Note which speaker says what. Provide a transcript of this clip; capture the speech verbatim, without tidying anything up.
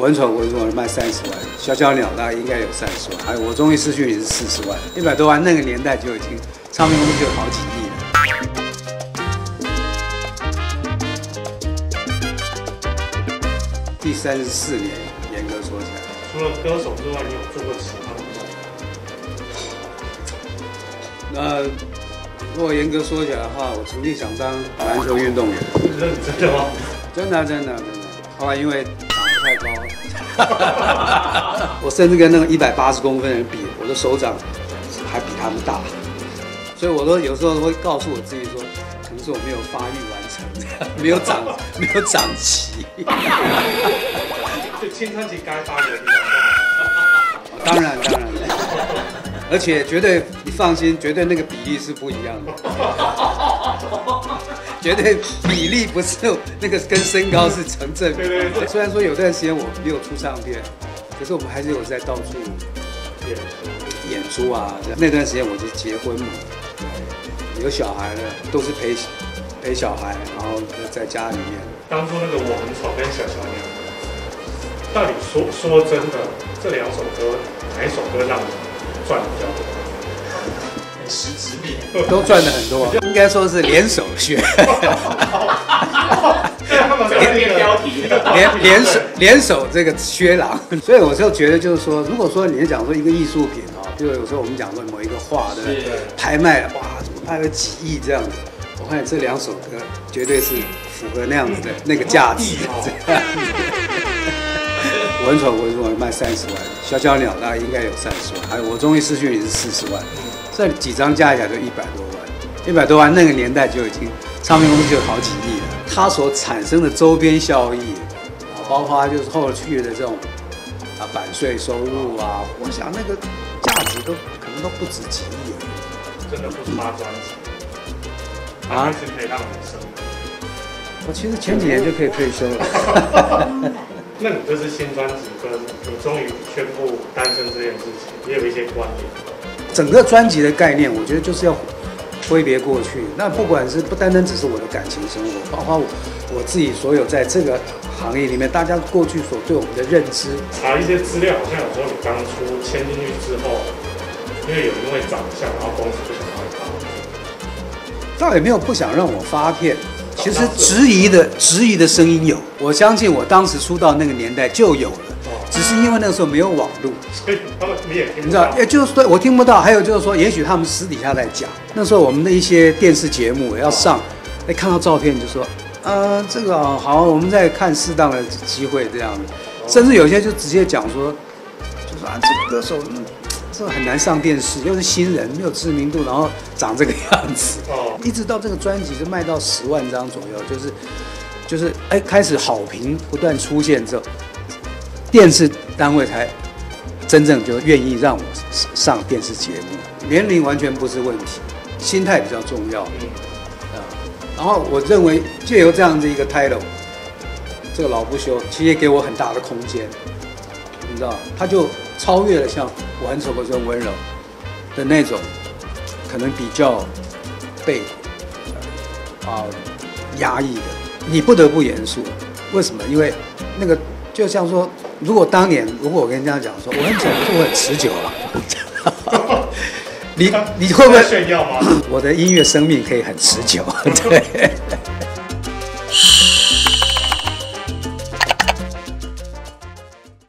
Speaker 1: 我很丑，我说卖三十万，小小鸟大概应该有三十万，还有我终于失去你是四十万，一百多万那个年代就已经唱片公司就有好几亿了。第三十四年，严格说起来，
Speaker 2: 除了歌手之外，你有做过其他的梦？
Speaker 1: 那如果严格说起来的话，我曾经想当篮球运动员。
Speaker 2: 认真的吗？
Speaker 1: 真的、啊、真的、啊、真的、啊。后来因为长得太高了，我甚至跟那个一百八十公分的人比，我的手掌还比他们大，所以我都有时候会告诉我自己说，可能是我没有发育完成，没有长没有长齐。
Speaker 2: 就青春期该发育的地方。
Speaker 1: 当然当然，而且绝对你放心，绝对那个比例是不一样的。绝对比例不是那个跟身高是成正比。对对对。虽然说有段时间我没有出唱片，可是我们还是有在到处演演出啊。那段时间我就结婚嘛，有小孩了，都是陪陪小孩，然后在家里面。
Speaker 2: 当初那个我很丑跟小小鸟，到底说说真的，这两首歌哪一首歌让你赚比较多？
Speaker 3: 实质力
Speaker 1: 都赚了很多，应该说是联手学，联联手联手这个薛郎，所以我就觉得就是说，如果说你讲说一个艺术品哦，就有时候我们讲说某一个画的拍卖，哇，怎么拍了几亿这样子，我看这两首歌绝对是符合那样子的那个价值，这样子。我很丑，我说卖三十万，小小鸟大概应该有三十万，还有我终于失去你是四十万。这几张加起来就一百多万，一百多万那个年代就已经唱片公司就有好几亿了。它所产生的周边效益，包括就是后续的这种啊版税收入啊，我想那个价值都可能都不止几亿了。
Speaker 2: 真的不是发专辑啊，是可以让你生活。
Speaker 1: 我其实前几年就可以退休了。
Speaker 2: 那你这次新专辑跟你终于宣布单身这件事情，也有一些关联。
Speaker 1: 整个专辑的概念，我觉得就是要挥别过去。那不管是不单单只是我的感情生活，包括我我自己所有在这个行业里面，大家过去所对我们的认知。
Speaker 2: 查一些资料，好像有说你当初签进去之后，因为有因为长相，然后公司不想让你发，
Speaker 1: 倒也没有不想让我发片。其实质疑的质疑的声音有，我相信我当时出道那个年代就有了。只是因为那个时候没有网络，
Speaker 2: 所以他们你也听不到，
Speaker 1: 你知道，也就是说我听不到。还有就是说，也许他们私底下在讲。那时候我们的一些电视节目要上，哎，看到照片就说，呃，这个好，我们再看适当的机会这样子。甚至有些就直接讲说，就说啊，这个歌手，嗯，这很难上电视，又是新人，没有知名度，然后长这个样子。哦，一直到这个专辑就卖到十万张左右，就是就是哎，开始好评不断出现之后。电视单位才真正就愿意让我上电视节目，年龄完全不是问题，心态比较重要。嗯，啊，然后我认为借由这样的一个 title， 这个老不休，其实也给我很大的空间，你知道，他就超越了像我很丑，我很温柔的那种，可能比较被啊、呃、压抑的，你不得不严肃。为什么？因为那个就像说。如果当年，如果我跟人家讲说我很丑，可是我很持久了，你你会不会
Speaker 2: 炫耀吗？
Speaker 1: 我的音乐生命可以很持久，对。